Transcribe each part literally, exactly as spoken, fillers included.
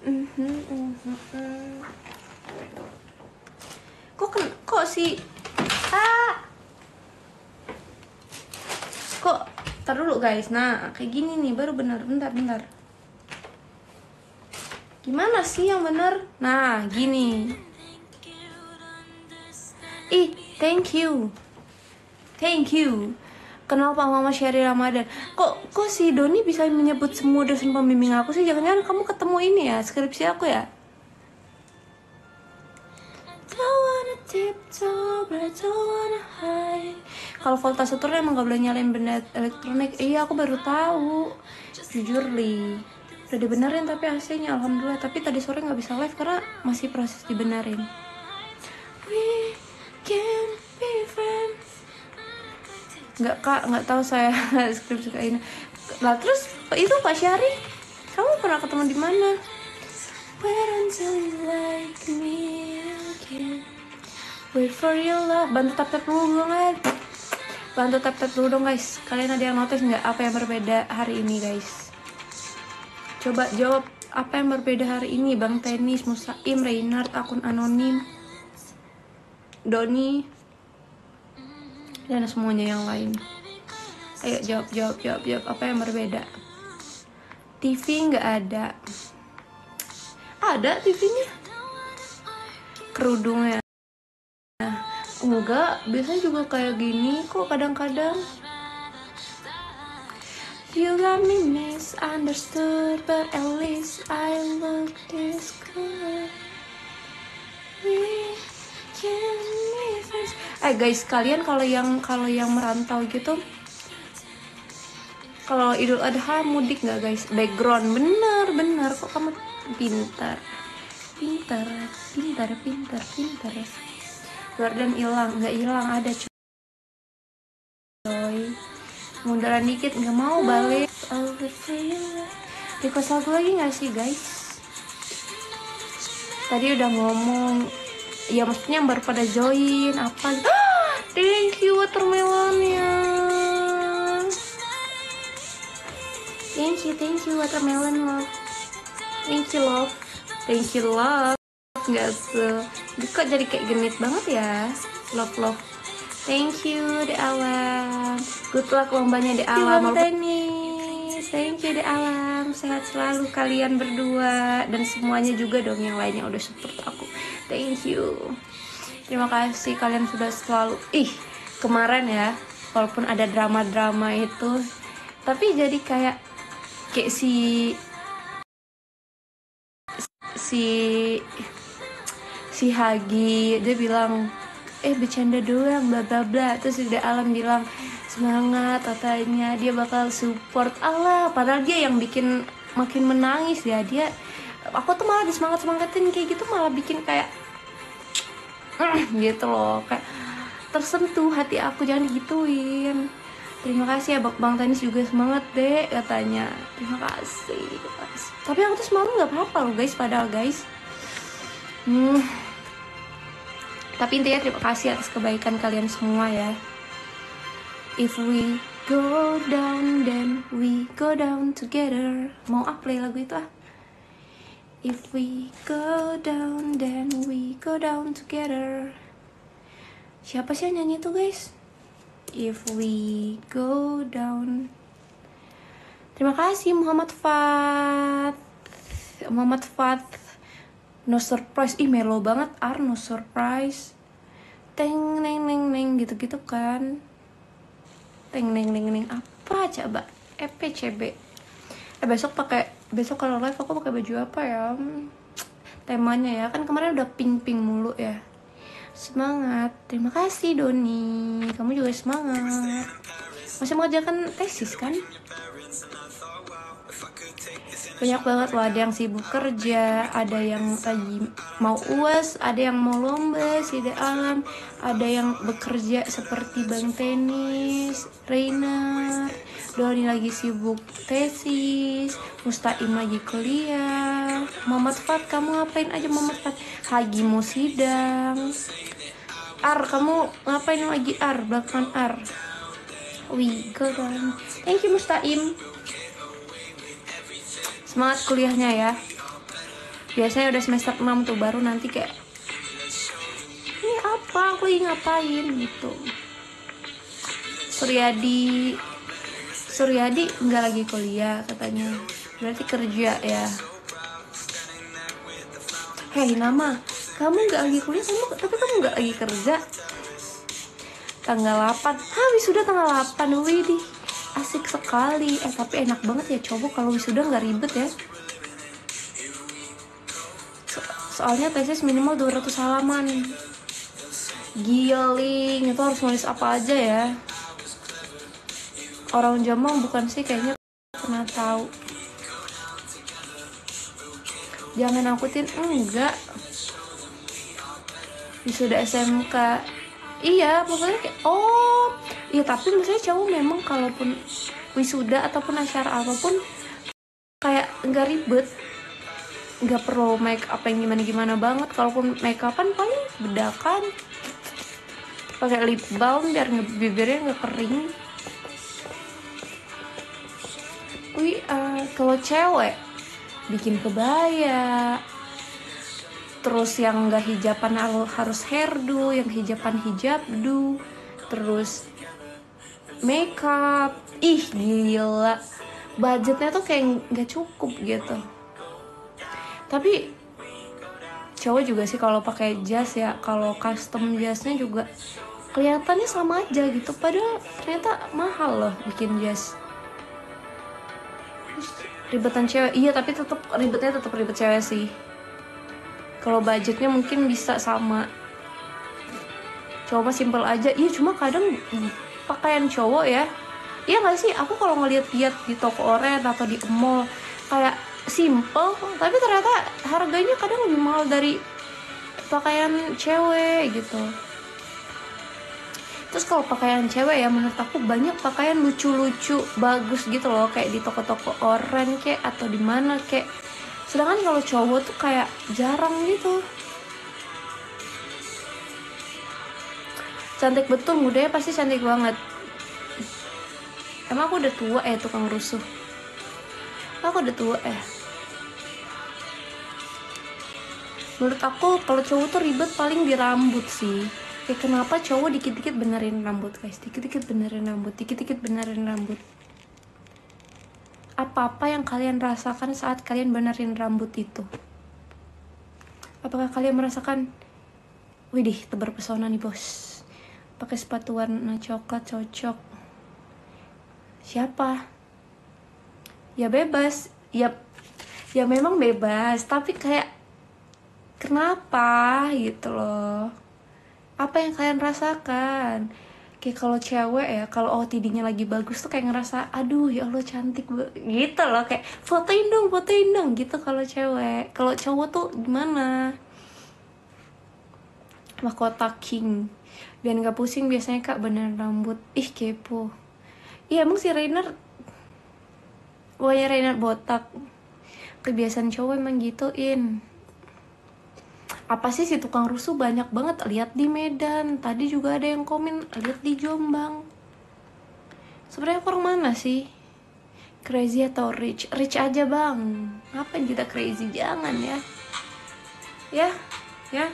Kok kok si ah kok tar dulu guys. Nah kayak gini nih baru benar. Bentar bentar. Gimana sih yang bener? Nah gini. Ih thank you, thank you. Kenapa Mama Sherry Ramadan? Kok kok si Doni bisa menyebut semua dosen pembimbing aku sih? Jangan-jangan kamu ketemu ini ya skripsi aku ya? Kalau voltase turun emang gak boleh nyalain benda elektronik. Iya aku baru tahu. Jujur li, udah dibenerin tapi A C-nya alhamdulillah. Tapi tadi sore nggak bisa live karena masih proses dibenerin. We can be friends. Nggak kak, nggak tahu saya skripsi kayak ini. Lah terus itu Pak Syari, kamu pernah ketemu di mana? Wait until you like me again. Wait for your love. Bantu tap tap dulu dong guys. Bantu tap tap dulu dong guys. Kalian ada yang notice nggak apa yang berbeda hari ini guys? Coba jawab apa yang berbeda hari ini. Bang Tenis, Musaim, Reynard, akun anonim, Doni, dan semuanya yang lain. Ayo jawab jawab jawab jawab apa yang berbeda. T V nggak ada. Ada T V-nya. Kerudungnya enggak, biasanya juga kayak gini kok kadang-kadang. You got me misunderstood, but at least I look this good. We can be friends. Eh guys, kalian kalau yang kalau yang merantau gitu, kalau Idul Adha mudik nggak guys? Background bener bener kok kamu pintar, pintar, pintar, pintar, pintar. Gordon hilang, nggak hilang, ada coy. Munduran dikit, nggak mau balik. Request lagu lagi nggak sih guys? Tadi udah ngomong, ya maksudnya yang baru pada join apa? Thank you watermelonnya. Thank you, thank you watermelon love. Thank you love, thank you love. Nggak se, kok jadi kayak genit banget ya. Love love. Thank you De Alam. Good luck lombanya De Alam. Tenis. Thank you De Alam. Sehat selalu kalian berdua dan semuanya juga dong yang lainnya udah support aku. Thank you. Terima kasih kalian sudah selalu. Ih kemarin ya, walaupun ada drama-drama itu, tapi jadi kayak kayak si si si Hagi dia bilang eh bercanda doang bla bla bla, terus De Alam bilang semangat katanya dia bakal support Allah, padahal dia yang bikin makin menangis ya. Dia aku tuh malah disemangat semangatin kayak gitu malah bikin kayak gitu loh, kayak tersentuh hati aku, jangan digituin. Terima kasih ya Bang Tenis juga semangat deh katanya. Terima kasih, terima kasih. Tapi aku tuh semalam nggak apa-apa loh guys, padahal guys hmm. Tapi intinya terima kasih atas kebaikan kalian semua ya. If we go down then we go down together. Mau up play lagu itu ah. If we go down then we go down together. Siapa sih yang nyanyi itu guys? If we go down. Terima kasih Muhammad Fat. Muhammad Fat. No surprise. Ih melo banget Ar, no surprise. Teng neng neng neng gitu-gitu kan. Teng neng neng neng apa coba? E P C B. Eh besok pakai besok kalau live aku pakai baju apa ya? Hmm, temanya ya kan kemarin udah pink-pink mulu ya. Semangat. Terima kasih Doni. Kamu juga semangat. Masih mengerjakan tesis kan? Banyak banget loh, ada yang sibuk kerja, ada yang lagi mau U A S, ada yang mau lomba, si De Alam, ada yang bekerja seperti Bang Tenis, Reynard, Doni lagi sibuk tesis, Mustaim lagi kuliah, Muhammad Fat, kamu ngapain aja Muhammad Fat? Hagi mau sidang. Ar, kamu ngapain lagi Ar? Belakangan Ar. We go down. Thank you Mustaim. Semangat kuliahnya ya. Biasanya udah semester enam tuh baru nanti kayak ini apa, aku lagi ngapain gitu. Suryadi Suryadi nggak lagi kuliah katanya, berarti kerja ya. Hei Nama, kamu nggak lagi kuliah, kamu tapi kamu nggak lagi kerja. Tanggal delapan, hah wisuda tanggal delapan, widih asik sekali. Eh tapi enak banget ya coba kalau wisuda nggak ribet ya. So soalnya tesis minimal dua ratus halaman. Giling, itu harus nulis apa aja ya. Orang Jombang bukan sih, kayaknya pernah tahu. Jangan angkutin, enggak. Wisuda S M K. Iya, pokoknya kayak, oh, iya tapi misalnya cowok memang kalaupun wisuda ataupun acara apapun kayak nggak ribet, nggak perlu make up yang gimana-gimana banget. Kalaupun make upan paling bedakan, pakai lip balm biar bibirnya nggak kering. Wih, uh, kalau cewek bikin kebaya, terus yang nggak hijaban harus hairdo, yang hijaban hijabdo, terus makeup. Ih gila, budgetnya tuh kayak nggak cukup gitu. Tapi cowok juga sih kalau pakai jas ya, kalau custom jasnya juga kelihatannya sama aja gitu, padahal ternyata mahal loh bikin jas. Ribetan cewek, iya tapi tetap ribetnya tetap ribet cewek sih. Kalau budgetnya mungkin bisa sama. Cowok mah simple aja. Iya cuma kadang pakaian cowok ya, iya nggak sih? Aku kalau ngeliat-liat di toko oren atau di mall kayak simple, tapi ternyata harganya kadang lebih mahal dari pakaian cewek gitu. Terus kalau pakaian cewek ya menurut aku banyak pakaian lucu-lucu bagus gitu loh, kayak di toko-toko oren kayak atau di mana kayak. Sedangkan kalau cowok tuh kayak jarang gitu. Cantik betul, mudanya pasti cantik banget. Emang aku udah tua eh tukang rusuh. Aku udah tua eh. Menurut aku kalau cowok tuh ribet paling di rambut sih. Kayak kenapa cowok dikit-dikit benerin rambut guys, dikit-dikit benerin rambut, dikit-dikit benerin rambut. Apa-apa yang kalian rasakan saat kalian benerin rambut itu? Apakah kalian merasakan, widih tebar pesona nih bos, pakai sepatu warna coklat cocok? Siapa? Ya bebas, ya, ya memang bebas, tapi kayak kenapa gitu loh? Apa yang kalian rasakan? Kayak kalau cewek ya, kalau O T D-nya lagi bagus tuh kayak ngerasa, aduh ya Allah cantik gitu loh, kayak fotoin dong, fotoin dong gitu kalau cewek. Kalau cowok tuh gimana? Mahkota king. Biar nggak pusing biasanya kak beneran rambut. Ih kepo. Iya emang si Rainer, pokoknya Rainer botak. Kebiasaan cowok emang gituin. Apa sih si tukang rusuh banyak banget, lihat di Medan, tadi juga ada yang komen lihat di Jombang. Sebenarnya orang mana sih? Crazy atau rich? Rich aja bang. Ngapain kita crazy? Jangan ya. Ya, ya.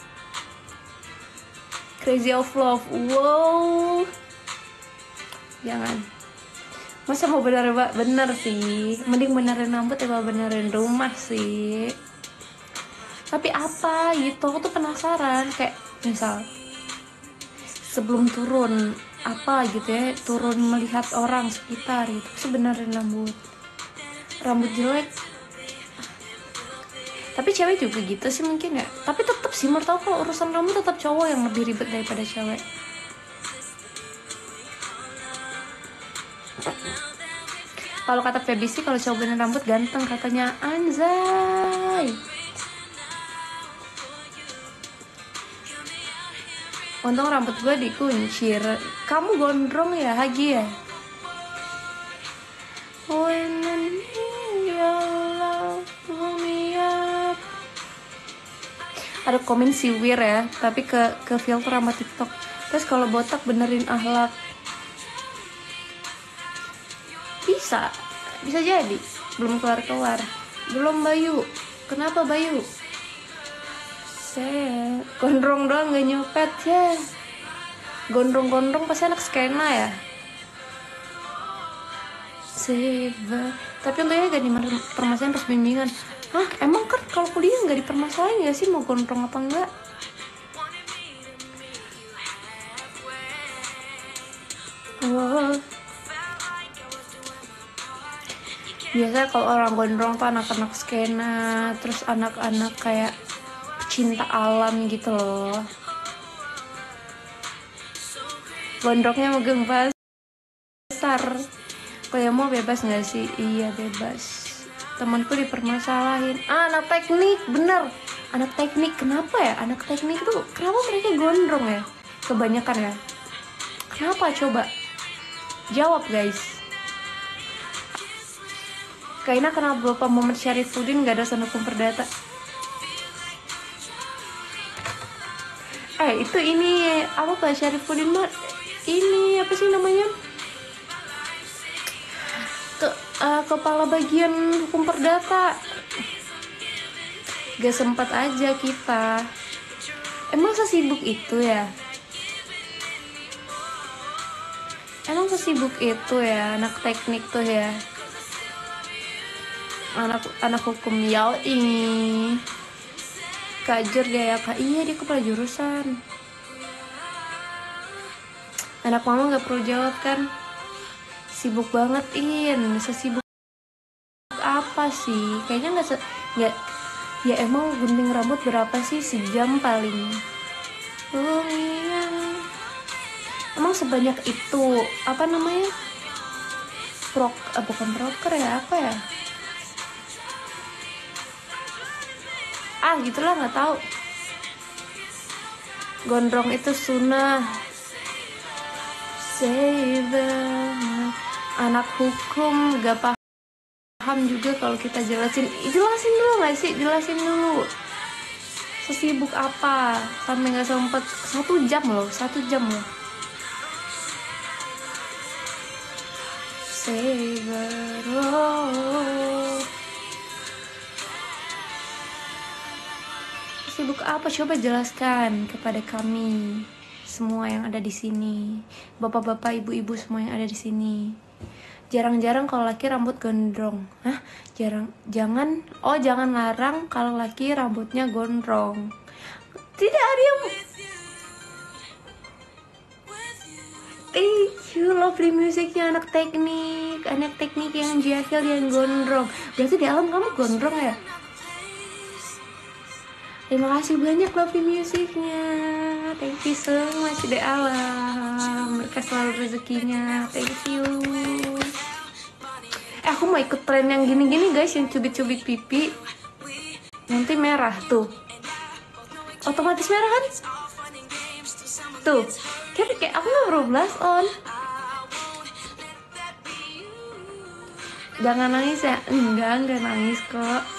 Crazy of love. Wow. Jangan. Masa mau bener bener sih? Mending benerin rambut ya benerin rumah sih. Tapi apa gitu, aku tuh penasaran. Kayak misal sebelum turun apa gitu ya, turun melihat orang sekitar gitu, sebenarnya rambut rambut jelek. Tapi cewek juga gitu sih mungkin ya. Tapi tetap sih menurut aku kalau urusan rambut tetap cowok yang lebih ribet daripada cewek. Kalau kata Feby sih kalau cowok bener rambut ganteng katanya. Anjay. Untung rambut gue dikuncir. Kamu gondrong ya Haji ya? Ada komen si Wir ya, tapi ke ke filter sama TikTok. Terus kalau botak benerin akhlak. Bisa, bisa jadi. Belum keluar-keluar. Belum Bayu. Kenapa Bayu? Set, gondrong doang gak nyopet ya. Gondrong-gondrong pasti anak skena ya. Seva. Tapi untungnya gak di permasalahan pas bimbingan. Hah, emang kan kalau kuliah gak dipermasalahin gak sih mau gondrong apa enggak? Wow. Biasanya kalau orang gondrong tuh anak-anak skena, terus anak-anak kayak cinta alam gitu loh. Gondrongnya megang pasar. Kayak mau bebas nggak sih? Iya bebas. Temanku dipermasalahin. Ah, anak teknik, bener. Anak teknik kenapa ya? Anak teknik tuh kenapa mereka gondrong ya? Kebanyakan ya. Kenapa coba? Jawab guys. Kayaknya kenapa Bapak Muhammad Syarifuddin nggak ada sana hukum perdata? Eh itu ini apa Pak Syarifuddin Mat? Ini apa sih namanya? Ke, uh, kepala bagian hukum perdata. Gak sempat aja kita. Emang sesibuk itu ya? Emang sesibuk itu ya anak teknik tuh ya? Anak anak hukum yau ini. Kajur dia ya kak, iya dia kepala jurusan. Anak mama gak perlu jawab kan? Sibuk banget In, sesibuk apa sih? Kayaknya gak, se gak ya emang gunting rambut berapa sih? Sejam paling. Oh iya. Emang sebanyak itu, apa namanya? Prok, eh, bukan proker ya, apa ya? Ah gitulah nggak tahu. Gondrong itu sunnah. Saber. Anak hukum gak paham juga kalau kita jelasin. Jelasin dulu nggak sih? Jelasin dulu. Sesibuk apa? Sampai nggak sempet satu jam loh, satu jam loh. Saber. Oh. Sibuk apa? Coba jelaskan kepada kami semua yang ada di sini. Bapak-bapak, ibu-ibu semua yang ada di sini. Jarang-jarang kalau laki rambut gondrong. Hah? Jarang. Jangan. Oh, jangan larang kalau laki rambutnya gondrong. Tidak ada yang. Thank you, lovely musiknya anak teknik, anak teknik yang jahil yang gondrong. Berarti di alam kamu gondrong ya? Terima kasih banyak lovely musiknya. Thank you so much deh alam. Berkah selalu rezekinya. Thank you. Eh aku mau ikut tren yang gini-gini guys, yang cubit-cubit pipi. Nanti merah tuh. Otomatis merah kan? Tuh. Kayak, kayak aku gak perlu blush on. Jangan nangis ya. Enggak, enggak nangis kok.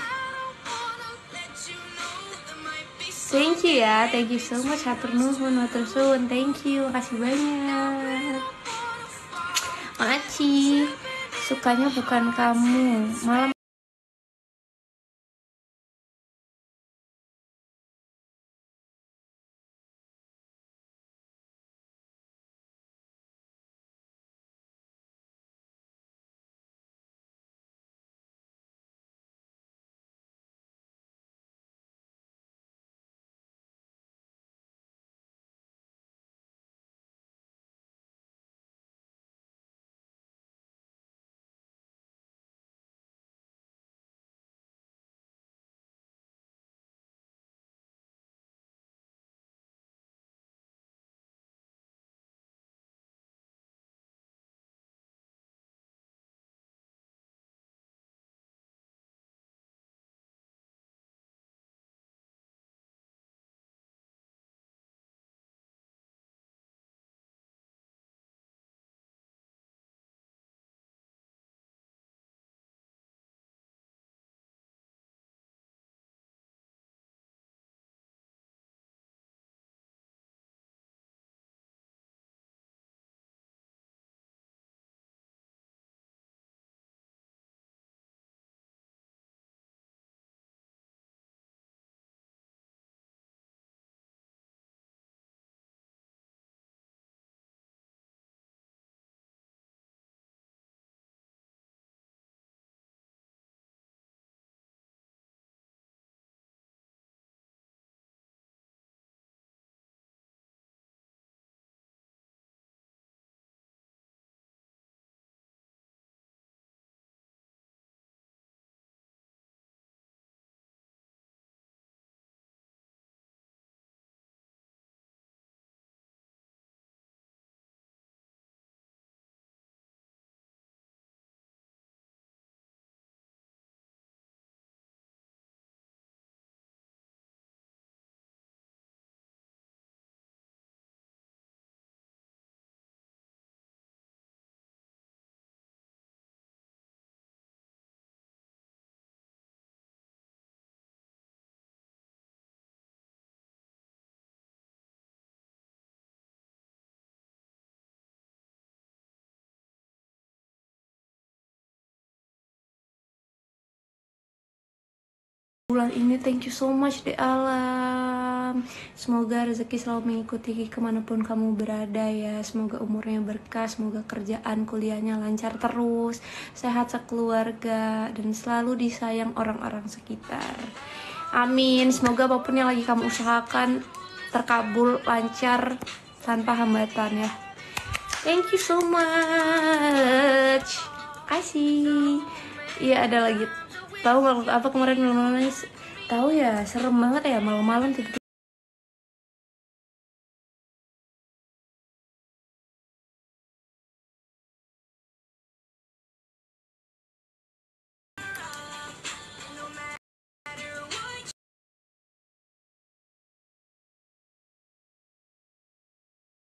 Thank you ya, thank you so much. Hatur nuhun, hatur suwun, thank you, makasih banyak. Maci, sukanya bukan kamu, malam bulan ini. Thank you so much deh alam. Semoga rezeki selalu mengikuti kemanapun kamu berada ya. Semoga umurnya berkah, semoga kerjaan kuliahnya lancar terus, sehat sekeluarga, dan selalu disayang orang-orang sekitar. Amin. Semoga apapun yang lagi kamu usahakan terkabul, lancar, tanpa hambatan ya. Thank you so much. Kasih. Iya, ada lagi. Tahu nggak apa kemarin malam-malam nangis? Tahu ya, serem banget ya malam-malam tiba-tiba